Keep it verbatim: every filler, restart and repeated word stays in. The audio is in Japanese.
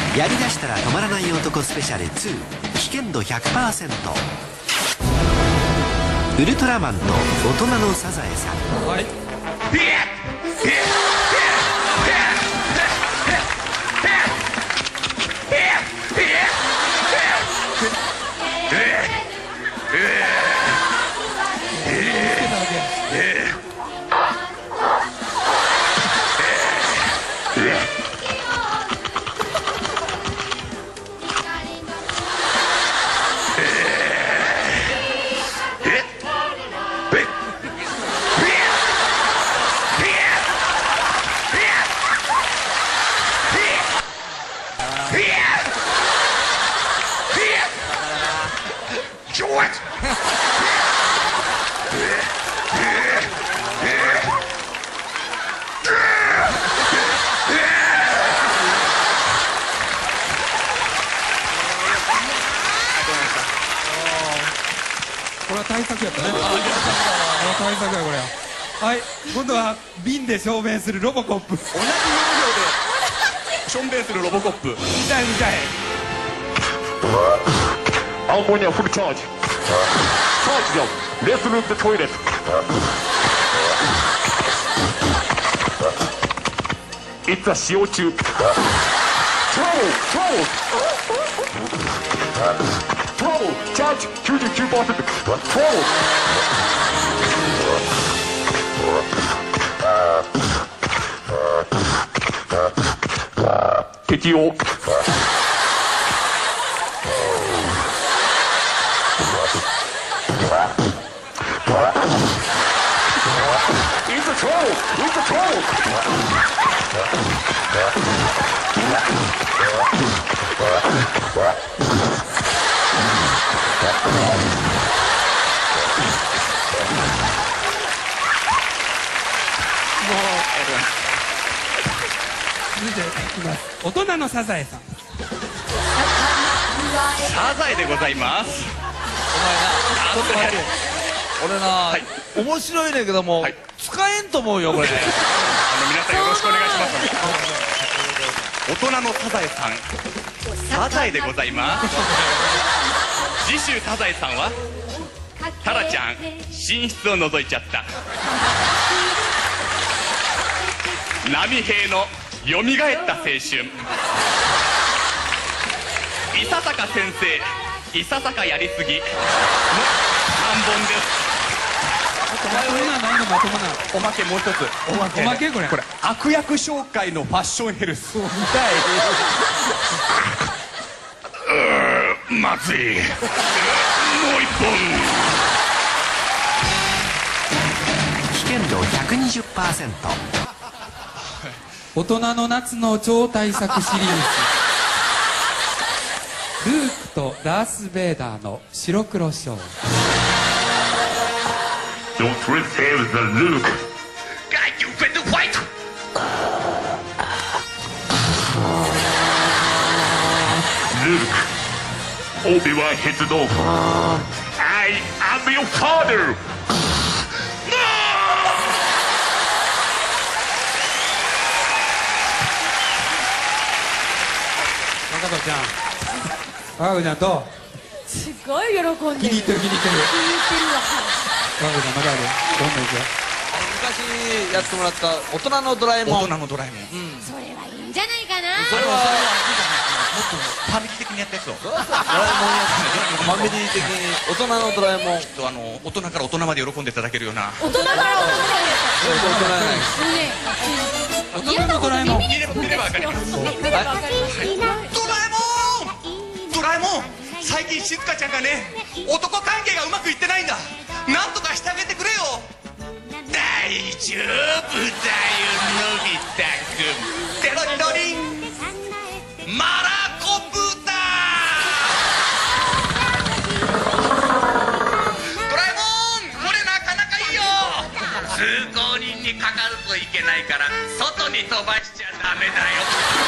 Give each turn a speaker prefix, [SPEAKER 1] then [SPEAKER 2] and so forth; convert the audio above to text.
[SPEAKER 1] やりだしたら止まらない男スペシャルに、危険度 ひゃくパーセント。 ウルトラマンと大人のサザエさん。はい。
[SPEAKER 2] これは対策やったね。対策やこれは。はい、今度は瓶で証明するロボコップ。同じ要領で
[SPEAKER 3] 証明するロボコップ。
[SPEAKER 2] 見たい見たい。
[SPEAKER 4] アンモニアフルチャージ。チャージよ。レスルームトイレット。いつは使用中。トラブルトラブルトラブルチャージ きゅうじゅうきゅうパーセント。トラブル適用。It's a troll! It's a troll!
[SPEAKER 2] 続いていきます。大人のサザエさん。
[SPEAKER 3] サザエでございます。
[SPEAKER 5] お前な、ちょっと待って。俺な、はい、面白いねんけども、はい、使えんと思うよこれ。あの
[SPEAKER 3] 皆さんよろしくお願いします。大人のサザエさん、サザエでございます。次週サザエさんはタラちゃん寝室を覗いちゃった。波平のよみがえった青春。伊佐坂先生、伊佐坂やりすぎのさんぼんです。
[SPEAKER 2] まともなないのまともな
[SPEAKER 3] おまけもう一つ。
[SPEAKER 2] おまけ、おまけこれ。
[SPEAKER 3] これ悪役紹介のファッションヘルス。見たい。まずい。もう一本。
[SPEAKER 1] 危険度 ひゃくにじゅっパーセント。
[SPEAKER 2] 大人の夏の超大作シリーズ。ルークとダース・ベイダーの白黒ショー。
[SPEAKER 4] Don't receive the look.
[SPEAKER 3] Guy, you better fight.
[SPEAKER 4] Look, Obi-Wan hits the dog. I am your father.
[SPEAKER 2] 若葉ちゃん、若葉ちゃんと
[SPEAKER 6] すごい喜んでる。
[SPEAKER 2] 気に入ってる気に入ってる。
[SPEAKER 6] 気に入ってるわ。
[SPEAKER 2] 若葉ちゃんまだある。どんどんいくよ。
[SPEAKER 5] 昔やってもらった大人のドラえもん。
[SPEAKER 3] 大人のドラえもん。
[SPEAKER 6] それはいいんじゃないかな。
[SPEAKER 5] それは
[SPEAKER 3] もっとファミリー的にやったやつを。
[SPEAKER 5] ドラえもんやファミリー的に大人のドラえもん。
[SPEAKER 3] あの大人から大人まで喜んでいただけるような。
[SPEAKER 6] 大人から大人まで。
[SPEAKER 2] 大人のドラえもん。
[SPEAKER 3] 見れば見ればわかります。
[SPEAKER 6] 見ればわかります。
[SPEAKER 3] ドラえもん、ドラえもん、最近しずかちゃんがね、男関係がうまくいってないんだ。なんとかしてあげてくれよ。大丈夫だよ、のび太くん。テロリロリン、マラコ豚。ドラえもん、これなかなかいいよ。通行人にかかるといけないから外に飛ばしちゃダメだよ。